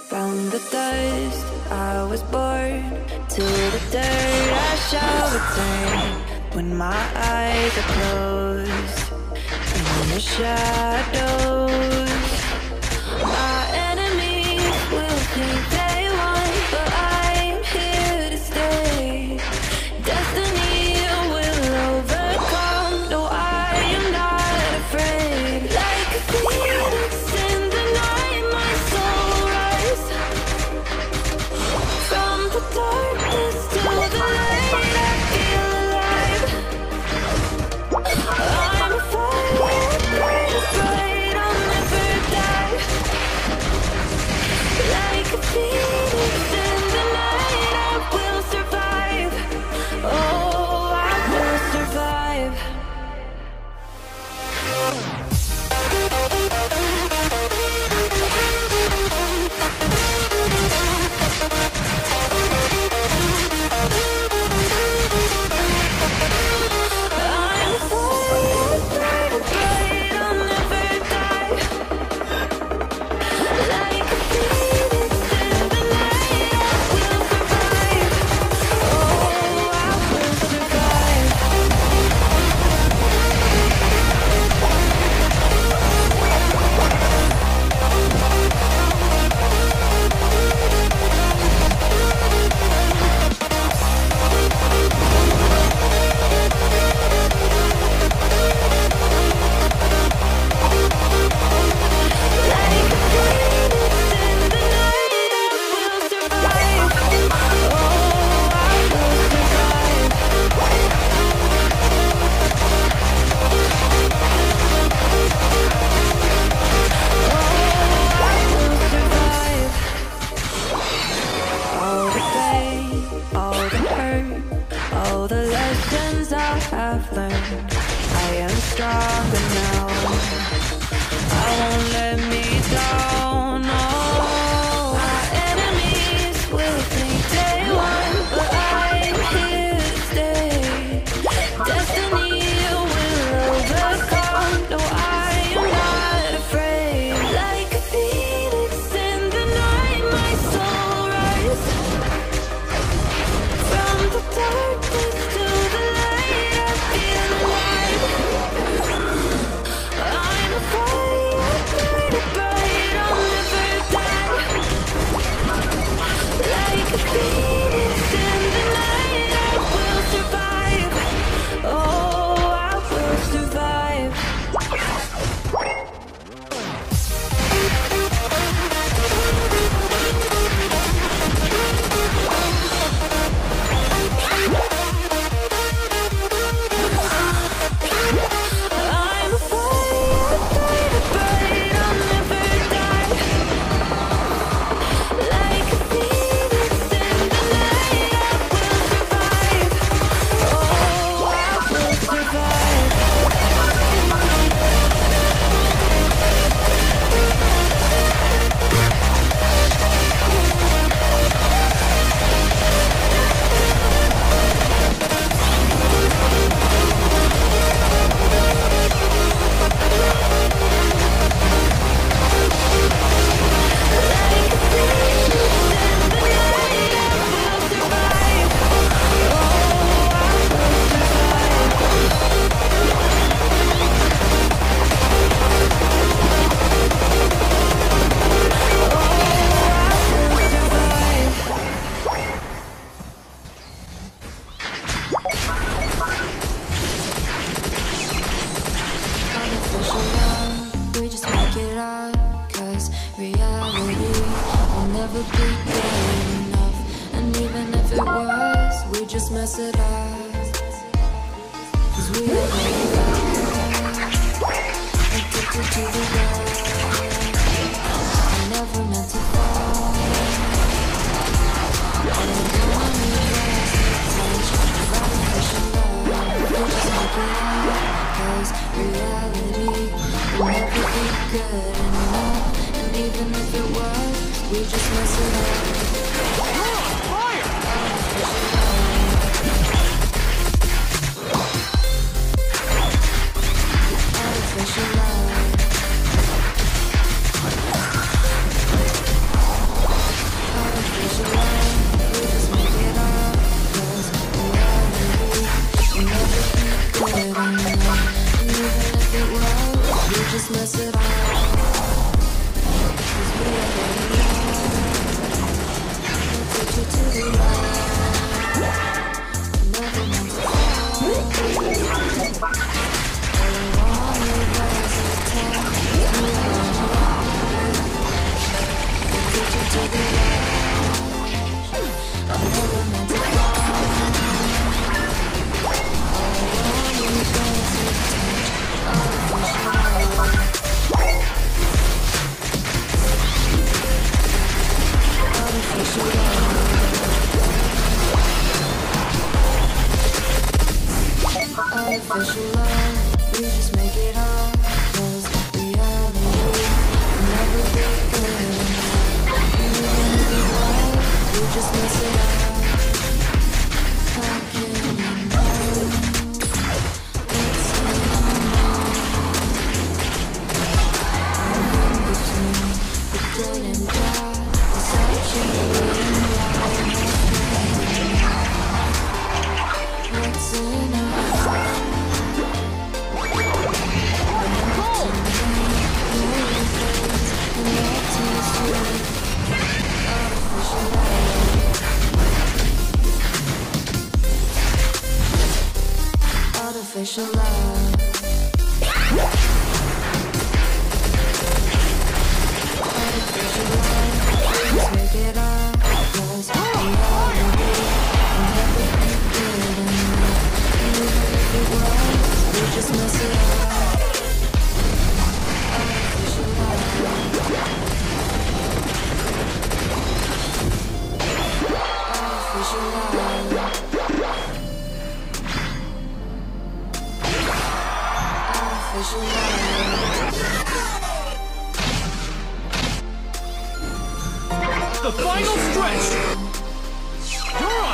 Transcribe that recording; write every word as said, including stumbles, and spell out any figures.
From the dust I was born, to the dirt I shall return. When my eyes are closed, in the shadows, my enemies will think they won, but I'm here to stay. Destiny will overcome. No, I am not afraid. Like a phoenix in the night, my soul rise. From the darkness to the light, I feel alive. I'm a fire, burning bright, I'll never die. Like a phoenix in the night, I will survive. Oh, I will survive. I'm a fire, burning bright, I'll never die. Like a phoenix in the night, I will survive. Oh, I will survive. Like a phoenix in the night, I will survive. Oh, I will survive. Oh, I will survive. All the pain, all the hurt, all the lessons I have learned. I am stronger now. I won't let me down. No, my enemies will think they won, but I'm here to stay. Destiny will overcome. No, I am not afraid. Like a phoenix in the night, my soul rise. From the darkness to the light, I feel alive. I'm a fire, burning bright, I'll never die. Like a phoenix in the night, I will survive. Oh, I will survive. I'm a fire, burning bright, I'll never die. Like a phoenix in the night, I will survive. Oh, I will survive. Like a phoenix in the night, I will survive. Oh, I will survive. Oh, I will survive. Artificial love, we just make it up. Cause reality will never be good enough. And even if it was, we just mess it up. Cause we are addicted to the world. I never meant to fall. And the money was artificial love. We just make it up. Cause reality will never be good enough. And even if it was, we just mess it up. Artificial love. just mess it up. 'Cause we already know. We'll take you to the light. Never meant to fall. All I wanted was a taste. We already know. We'll take you to the light. Never meant to fall. Artificial love, we just make it up. 'Cause reality will never be good enough. Even if it was, we just mess it up. How can you know what's in our mind? I'm in between the good and bad. It's actually in life. What's in our artificial love. Artificial love. Let's make it up. 'Cause we already will never be good enough. Even if it was, we just mess it up. Artificial love. Artificial love. Artificial love. The final stretch! Girl!